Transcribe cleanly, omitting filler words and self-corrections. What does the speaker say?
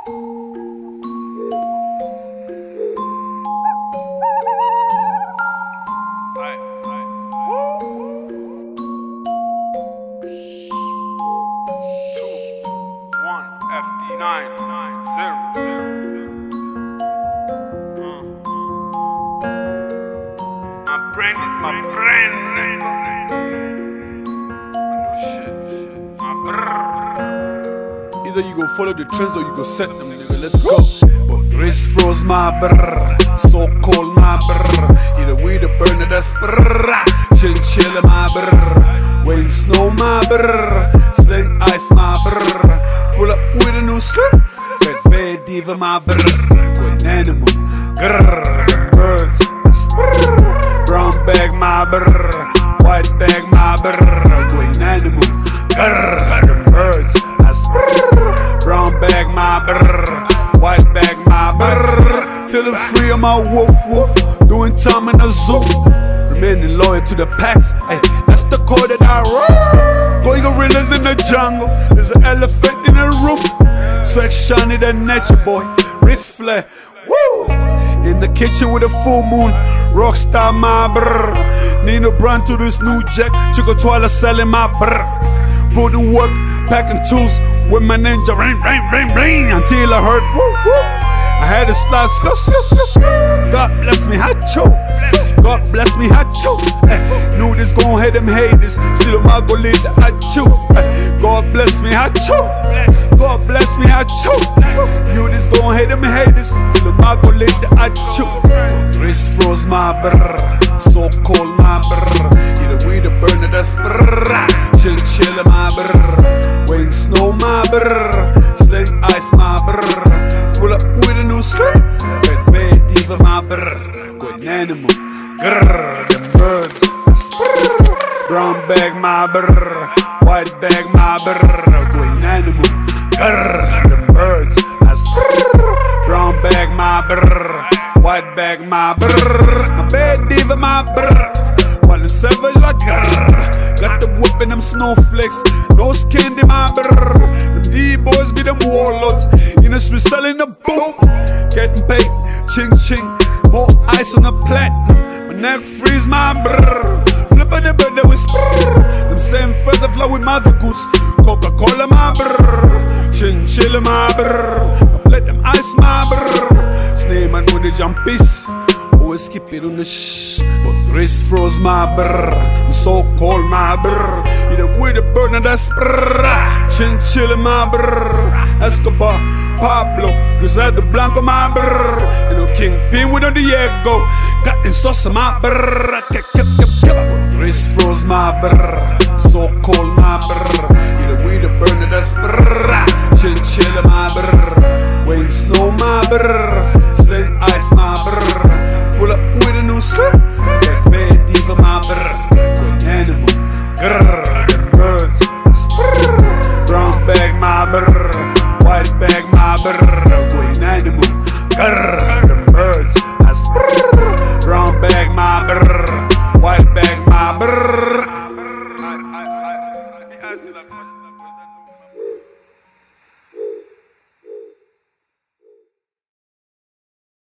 My brand is my brand. Either you gon' follow the trends or you gon' set them, nigga. Let's go. But wrist froze my brrr, so cold my brrr. Either we the burner that's brrr, chinchilla my brrr, weighing snow my brrr, sling ice my brrr. Pull up with a new skirt, red diva my brrr, going animal, grrr, birds, that's brrr, brown bag my brrr, white bag my brrr, going animal, grrr, the birds, that's brrr, brown bag my brrr, white bag my brrr, till I'm free of my wolf wolf, doing time in the zoo, remaining loyal to the packs, ay, that's the code that I run. Boy, gorillas in the jungle, there's an elephant in the room. Swag shiny than nature, boy, Ric Flair, woo! In the kitchen with a full moon, rockstar my brrr. Need a brand to this new jack, Chico Twala selling my brrr. Put the work, packing tools with my ninja, ring, ring, ring, ring, until I heard woo, woo. I had a slide, God bless me, hacho. God bless me, hacho. Knew this gon' hit them haters, still my go lead the hacho. God bless me, hacho. God bless me, hacho. Knew this gon' hit them haters, still my go lead the hacho. Wrist froze my brrr, so cold my brrr. Either we the burner that's brrr, chinchilla my brrr, weighing snow my brrr, sling ice my brrr. Pull up with a new skirt, red diva my brrr, going animal, grrr, them birds, that's brrr, brown bag my brrr, white bag my brrr, going animal, grrr, them birds, that's brrr, brown bag my brrr, white bag my brrr, my bad diva my brrr, while them savage like grrr, got the whip in them snowflakes, no skin in my brrr, them D-boys be them warlords. In the street selling the boom, getting paid, ching ching, more ice on the platinum. My neck freeze my brrr, flippin' the bird that we sprrr. Them same feather fly with mother goose, Coca-Cola my brrr, chinchilla my brrr, let them ice my brrr. Snake man when they jump peace, always keep it on the shh. But wrist froze my brrr, I'm so cold my brrr. Either with the burner that's brrr, chinchilla my brrr, Escobar, Pablo, Franco De Blanco my brrr, and no Kingpin with no Diego, got in sauce my brrr, wrist froze my brrr, so cold